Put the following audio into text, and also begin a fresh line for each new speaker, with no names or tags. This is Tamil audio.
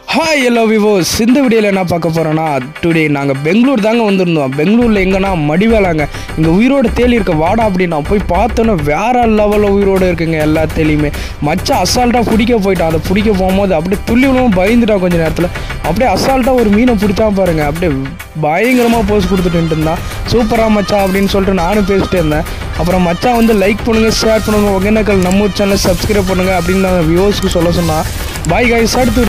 ஹாய் எல்லா விவோஸ், இந்த வீடியோவில் என்ன பார்க்க போகிறோன்னா, டுடே நாங்கள் பெங்களூர் தாங்க வந்திருந்தோம். பெங்களூரில் எங்கன்னா மடிவேலாங்க. இங்கே உயிரோடு தேலி இருக்க வாடா அப்படின்னு நான் போய் பார்த்தோன்னே வேறு லெவலில் உயிரோடு இருக்குங்க. எல்லா தேலியுமே மச்சான் அசால்ட்டாக பிடிக்க போயிட்டான். அதை பிடிக்க போகும்போது அப்படியே துள்ளி விழுவும் பயந்துட்டான். கொஞ்சம் நேரத்தில் அப்படியே அசால்ட்டாக ஒரு மீனை பிடிச்சா பாருங்க. அப்படியே பயங்கரமாக போஸ் கொடுத்துட்டு இருந்தான். சூப்பராக மச்சான் அப்படின்னு சொல்லிட்டு நானும் பேசிட்டே இருந்தேன். அப்புறம் மச்சான் வந்து லைக் பண்ணுங்கள், ஷேர் பண்ணுங்கள், ஒகேனக்கல் நம்ம சேனலை சப்ஸ்கிரைப் பண்ணுங்கள் அப்படின்னு நான் வியூவர்ஸ்க்கு சொல்ல சொன்னால். பாய் கைஸ், அடுத்து